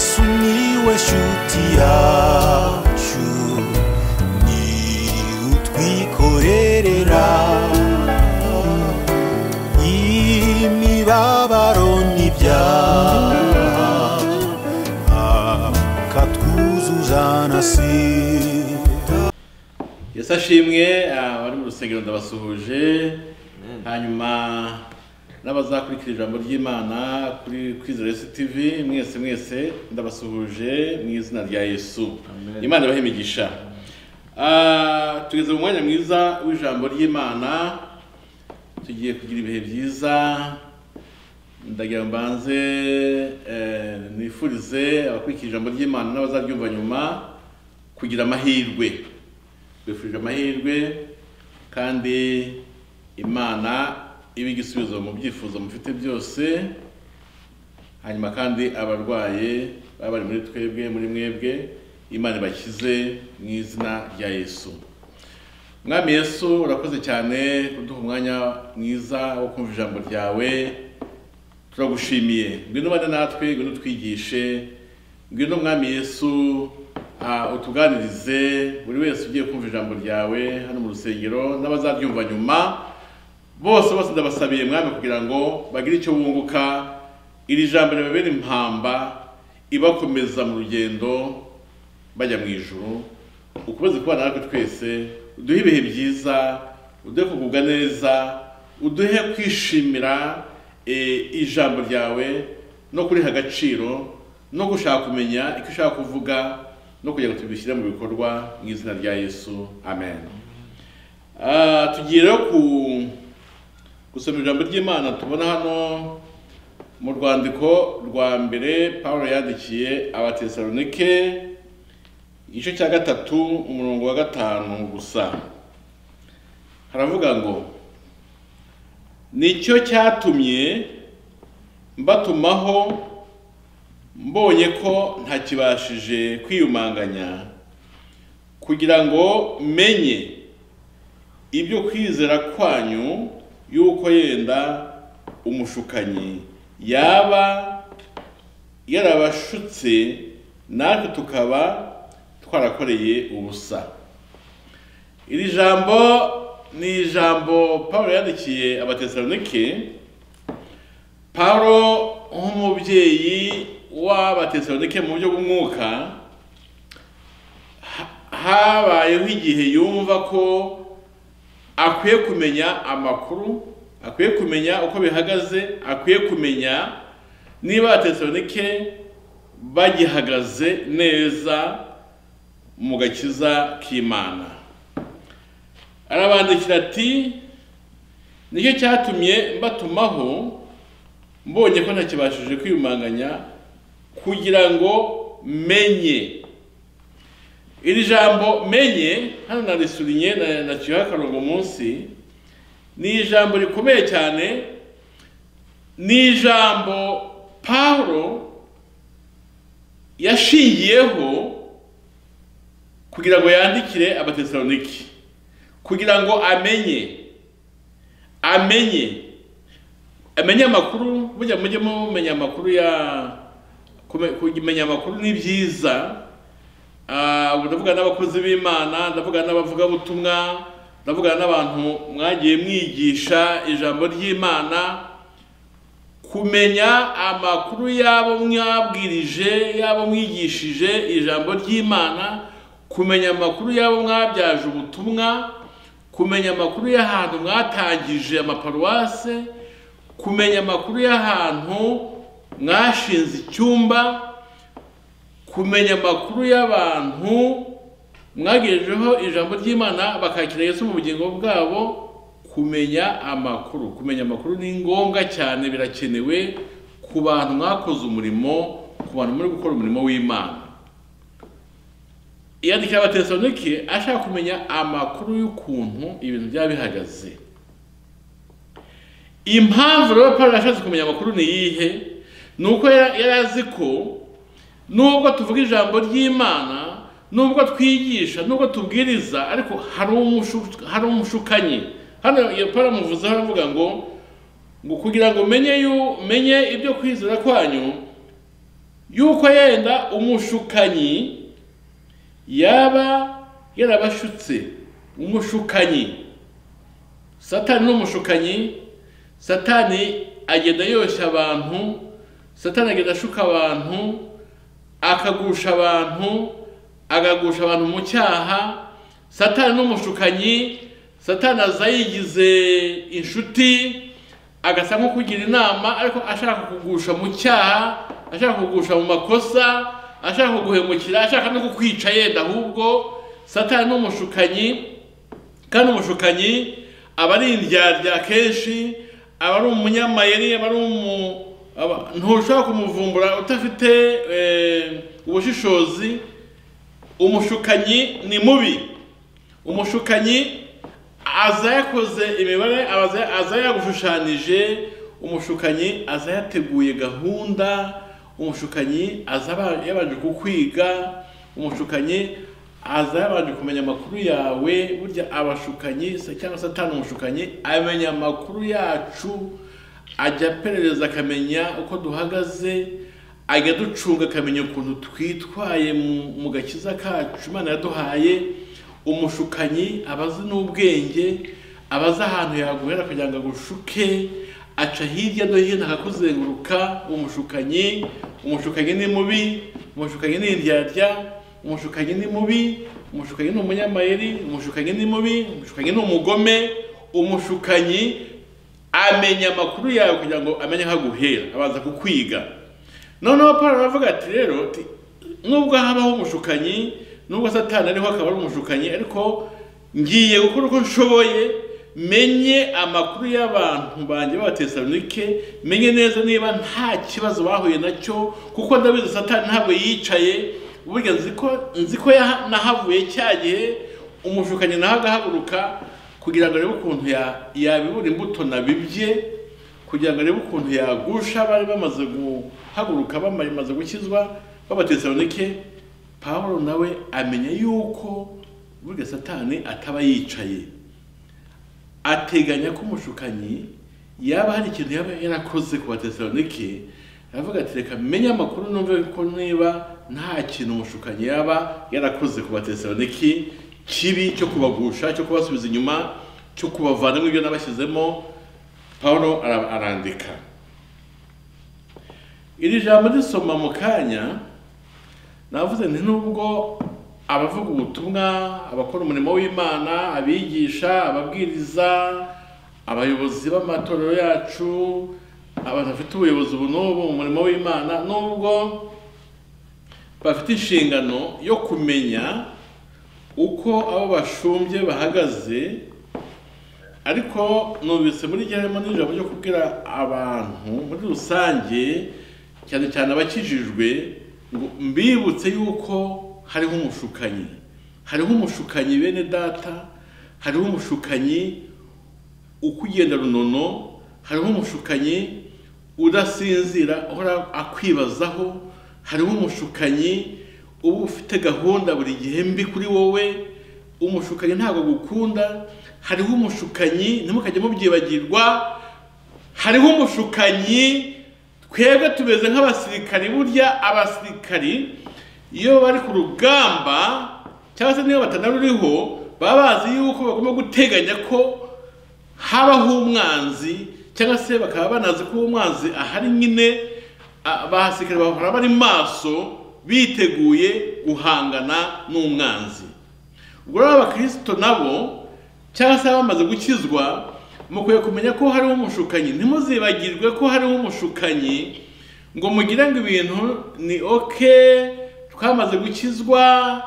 Sumiłeś utiaciu ni utwikorerera imibabaro n'ibyaha akatwuzuza na sida. Yesu ashimwe abari mu rusengero ndabasuhuje hanyuma n'abazakurikira ijambo ry'Imana kuri Kwizera Yesu Tv mwese ndabasuhuje mu izina rya Yesu. Imana ibahe imigisha. Tugeze mu mwanya mwiza w'ijambo ry'Imana, tugiye kugira ibihe byiza. Ndagira mbanze nifurize abakurikira ijambo ry'Imana n'abazaryumva nyuma kugira amahirwe. Bifurije amahirwe kandi Imana ibigisubizo mu byifuzo mufite byose. Hanyuma kandi abarwaye bari muri twebwe muri mwebwe Imana bakize mu izina rya Yesu. Mwami Yesu urakoze cyane kuduha umwanya mwiza wo kumva ijambo ryawe. Turagushimiye ngwino bane natwe, ngwino twigishe, ngwino Mwami Yesu utuganirize buri wese ugiye kumva ijambo ryawe hano mu rusengero n'abazaryumva nyuma. Bose ndabasabiye Mwami kugira ngo bagire icyo bunguka, iri jambo ribabere impamba ibakomeza mu rugendo bajya mu ijuru. Ukomeze kubana natwe twese, uduhe ibihe byiza, uduhe kugubwa neza, uduhe kwishimira ijambo ryawe no kuriha agaciro no gushaka kumenya icyo ushaka kuvuga no kugira ngo tubishyire mu bikorwa mu izina rya Yesu. Amen. Tugiye rero gusoma ijambo ry'Imana tubona hano mu rwandiko rwa mbere Paulo yandikiye Abatesalonike igice cya 3 umurongo wa 5 gusa. Haravuga ngo nicyo cyatumye mbatumaho mbonye ko ntakibashije kwiyumanganya kugira ngo menye ibyo kwizera kwanyu yuko yenda umushukanyi yaba yarabashutse natwe tukaba twarakoreye ubusa. Iri jambo ni ijambo Paulo yandikiye Abatesalonike. Paulo nk'umubyeyi w'Abatesalonike mu buryo bw'umwuka habayeho igihe yumva ko akwiye kumenya amakuru, akwiye kumenya uko bihagaze, akwiye kumenya niba Abatesalonike bagihagaze neza mu gakiza k'Imana. Arabandikira ati nicyo cyatumye mbatumaho mbonye ko ntakibashije kwiyumanganya kugira ngo menye. Iri jambo menye hano narisurinye naciyeho akarongo munsi. Ni ijambo rikomeye cyane, ni ijambo Paulo yashingiyeho kugira ngo yandikire Abatesalonike, kugira ngo amenye amakuru. Burya mujye mumenya amakuru kumenya amakuru ni byiza. Ndavuga n'abakozi b'Imana, ndavuga n'abavuga butumwa, ndavuga n'abantu mwagiye mwigisha ijambo ry'Imana. Kumenya amakuru yabo mwabwirije, yabo mwigishije ijambo ry'Imana, kumenya amakuru yabo mwabyaje ubutumwa, kumenya amakuru y'ahantu mwatangije amaparuwase, kumenya amakuru y'ahantu mwashinze icyumba, kumenya amakuru y'abantu mwagejejeho ijambo ry'Imana bakakira Yesu mu bugingo bwabo. Kumenya amakuru ni ngombwa cyane, birakenewe ku bantu mwakoze umurimo, ku bantu muri gukora umurimo w'Imana. Yandikira Abatesalonike ashaka kumenya amakuru y'ukuntu ibintu byaba bihagaze. Impamvu rero Paulo yashatse kumenya amakuru ni iyihe? Nuko yarazi ko nubwo tuvuga ijambo ry'Imana, nubwo twigisha, nubwo tubwiriza, ariko hari umushukanyi. Hano iyo Paulo amuvuzeho aravuga ngo kugira ngo menye ibyo kwizera kwanyu yuko yenda umushukanyi yaba yarabashutse. Umushukanyi, Satani n'umushukanyi. Satani agenda yosha abantu, Satani agenda ashuka abantu, akagusha abantu, agagusha abantu mu cyaha. Satani n'umushukanyi. Satani aza yigize inshuti, agasa nko kugira inama, ariko ashaka kugusha mu cyaha, ashaka kugusha mu makosa, ashaka kuguhemukira, ashaka no kukwica yenda. Ahubwo Satani n'umushukanyi, kandi umushukanyi aba ari indyarya kenshi, aba ari umunyamayeri, aba ari ntushobora kumuvumbura utafite ubushishozi. Umushukanyi ni mubi. Umushukanyi aza yakoze imibare, aza yagushushanyije. Umushukanyi aza yateguye gahunda. Umushukanyi aza yabanje kukwiga. Umushukanyi aza yabanje kumenya amakuru yawe. Burya abashukanyi cyangwa Satani umushukanyi amenya amakuru yacu, ajya perereza akamenya uko duhagaze, ajya ducunga akamenya ukuntu twitwaye mu gakiza kacu Imana yaduhaye. Umushukanyi abazi n'ubwenge, abazi ahantu yaguhera kugira ngo agushuke, aca hirya no hino akakuzenguruka. Umushukanyi ni mubi. Umushukanyi ni indyarya. Umushukanyi ni mubi. Umushukanyi ni umunyamayeri. Umushukanyi ni mubi. Umushukanyi ni umugome. Umushukanyi amenya amakuru yawe kugira ngo amenye aho aguhera, abanza kukwiga. Noneho Paulo aravuga ati rero, nubwo habaho umushukanyi, nubwo Satani ariho akaba ari umushukanyi, ariko ngiye gukora uko nshoboye menye amakuru y'abantu banjye b'Abatesalonike, menye neza niba nta kibazo bahuye nacyo, kuko ndabizi Satani ntabwo yicaye. Burya nzi ko nahavuye cya gihe umushukanyi naho agahaguruka kugira ngo arebe ukuntu yabibura imbuto nabibye, kugira ngo arebe ukuntu yagusha bari bamaze guhaguruka, bamaze gukizwa b'Abatesalonike. Paulo nawe amenya yuko burya Satani ataba yicaye, ateganya ko umushukanyi yaba hari ikintu yaba yarakoze ku Batesalonike. Aravuga ati reka menye amakuru numve ko niba nta kintu umushukanyi yaba yarakoze ku Batesalonike kibi, cyo kubagusha, cyo kubasubiza inyuma, cyo kubavanamo ibyo nabashyizemo. Paulo arandika iri jambo risoma mu kanya. Navuze nti nubwo abavuga ubutumwa, abakora umurimo w'Imana, abigisha, ababwiriza, abayobozi b'amatorero yacu, abantu bafite ubuyobozi ubu n'ubu mu murimo w'Imana, nubwo bafite inshingano yo kumenya uko abo bashumbye bahagaze, ariko nubise muri geremo n'ijambo ryo kubwira abantu muri rusange, cyane cyane abakijijwe, ngo mbibutse yuko hariho umushukanyi. Hariho umushukanyi bene data, hariho umushukanyi ukugenda runono, hariho umushukanyi udasinzira uhora akwibazaho, hariho umushukanyi uba ufite gahunda buri gihe mbi kuri wowe. Umushukanyi ntabwo gukunda. Hariho umushukanyi, ntimukajye mubyibagirwa, hariho umushukanyi twebwe tumeze nk'abasirikari. Burya abasirikari iyo bari ku rugamba cyangwa se niyo batanaruriho, baba bazi yuko bagomba guteganya ko habaho umwanzi, cyangwa se bakaba banazi ko umwanzi ahari. Nyine abasirikari bahora bari maso, biteguye guhangana n'umwanzi. Ubwo rero abakristo nabo cyangwa se bamaze gukizwa, mukwiye kumenya ko hariho umushukanyi. Ntimuzibagirwe ko hariho umushukanyi ngo mugire ngo ibintu ni okay, twamaze gukizwa,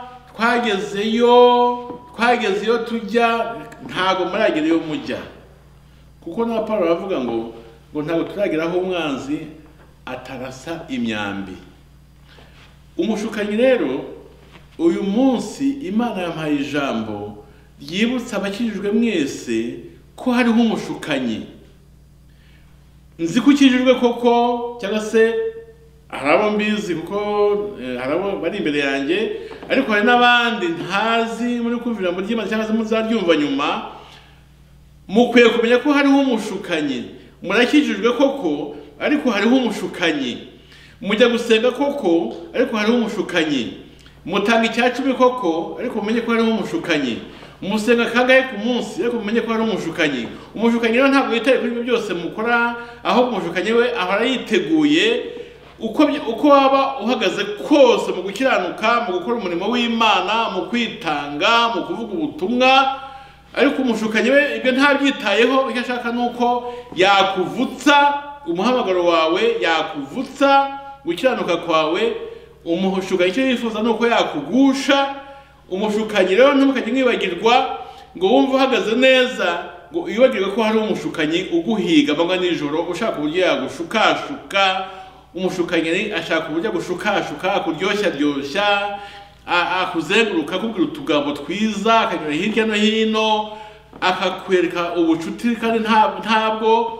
twagezeyo tujya. Ntago muragera iyo mujya, kuko na Paulo aravuga ngo ntago turageraho umwanzi atarasa imyambi. Umushukanyi rero, uyu munsi Imana yampaye ijambo ryibutsa abakijijwe mwese ko hariho umushukanyi. Nzi ko ukijijwe koko, cyangwa se harabo mbizi kuko harabo bari imbere yanjye, ariko hari n'abandi ntazi muri kumvira mu ry'Imana cyangwa se muzaryumva nyuma. Mukwiye kumenya ko hariho umushukanyi. Murakijijwe koko, ariko hariho umushukanyi. mujya gusenga koko ariko hariho umushukanyi, mutanga icya 10 koko ariko mumenye ko hariho umushukanyi, umusenga kangahe ku munsi ariko mumenye ko hariho umushukanyi. Umushukanyi rero ntabwo yitaye kuri ibyo byose mukora, aho umushukanyi we ahora yiteguye uko waba uhagaze kose mu gukiranuka, mu gukora umurimo w'Imana, mu kwitanga, mu kuvuga ubutumwa, ariko umushukanyi we ibyo ntabyitayeho. Icyo ashaka nuko yakuvutsa umuhamagaro wawe, yakuvutsa gukiranuka kwawe. Umushukanyi icyo yifuza nuko yakugusha. Umushukanyi rero ntimukajye mwibagirwa ngo wumve uhagaze neza, ngo wibagirwe ko hari umushukanyi uguhiga amanywa n'ijoro ushaka uburyo yagushukashuka. Umushukanyi ashaka uburyo gushukashuka, kuryoshya, akuzenguruka akubwira utugambo twiza, akanyura hirya no hino, akakwereka ubucuti. Kandi ntabwo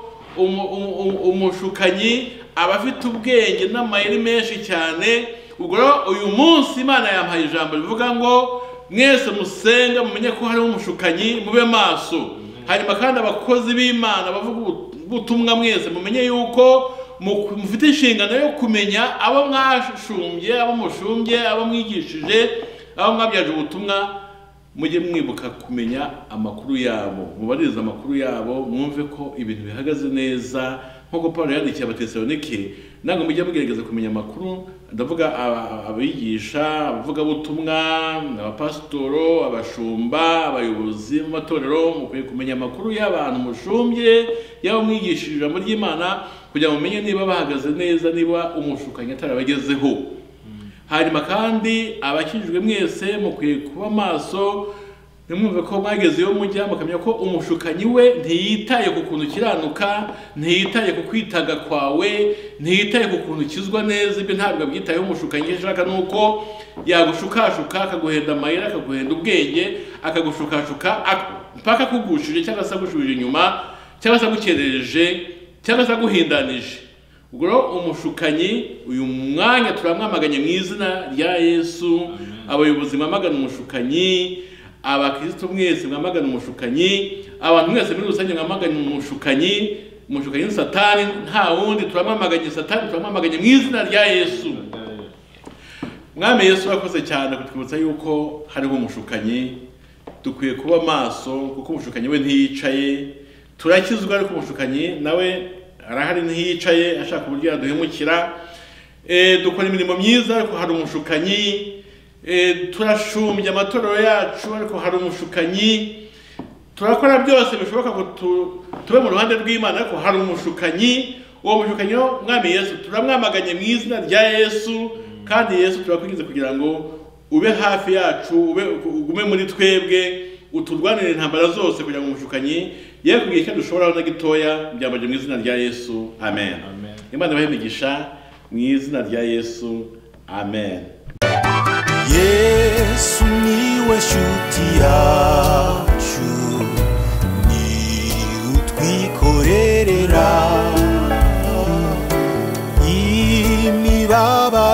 umushukanyi aba afite ubwenge n'amayeri menshi cyane. Ubwo rero uyu munsi Imana yampaye ijambo rivuga ngo mwese musenga mumenye ko hari umushukanyi, mube maso. Hanyuma kandi abakozi b'Imana bavuga ubutumwa mwese mumenye yuko mufite inshingano yo kumenya abo mwashumbye, abo mushumbye, abo mwigishije, abo mwabyaje ubutumwa. Mujye mwibuka kumenya amakuru yabo, mubaririze amakuru yabo, mwumve ko ibintu bihagaze neza nk'uko Paulo yandikiye Abatesalonike. Ntabwo mujye mugerageza kumenya amakuru, ndavuga abigisha, abavuga butumwa, abapasitoro, abashumba, abayobozi mu matorero. Mukwiye kumenya amakuru y'abantu mushumbye, y'abo mwigishije ijambo ry'Imana, kugira ngo mumenye niba bahagaze neza, niba umushukanyi atarabagezeho. Hanyuma kandi abakijijwe mwese mukwiye kuba maso, nimwumve ko mwagezeyo mujya mukamenya ko umushukanyi we ntiyitaye ku kuntu kiranuka, ntiyitaye ku kwitanga kwawe, ntiyitaye ku kuntu kizwa neza. Ibyo ntabwo abyitayeho. Umushukanyi ashaka nuko yagushukashuka, akaguhenda amayira, akaguhenda ubwenge, akagushukashuka mpaka kugushije, cyangwa se agushubije inyuma, cyangwa se agukerereje, cyangwa se aguhindanije. Ubwo rero umushukanyi uyu mwanya turamwamaganye mu izina rya Yesu. Abayobozi mwamagana umushukanyi, abakristo mwese mwamagana umushukanyi, abantu mwese muri rusange mwamagana umushukanyi. Umushukanyi ni Satani, nta wundi. Turamwamaganye Satani, turamwamaganye mu izina rya Yesu. Mwami Yesu wakoze cyane kutwibutsa yuko hariho umushukanyi. Dukwiye kuba maso kuko umushukanyi we ntiyicaye. Turakizwa ariko umushukanyi nawe arahari ntiyicaye, ashaka uburyo yaduhemukira. Dukora imirimo myiza ariko hari umushukanyi. Turashumbya amatorero yacu ariko hari umushukanyi. Turakora byose bishoboka ngo tube mu ruhande rw'Imana ariko hari umushukanyi. Uwo mushukanyi Mwami Yesu turamwamaganye mu izina rya Yesu. Kandi Yesu turakwigize kugira ngo ube hafi yacu, ugume muri twebwe, uturwanire intambara zose kugira ngo umushukanyi ye kugira icyo dushobora na gitoya. Byambaje mu izina rya Yesu. Amen. Imana ibahe imigisha mu izina rya Yesu. Amen. Yesu niwe shuti yacu, ni utwikorerera imibabaro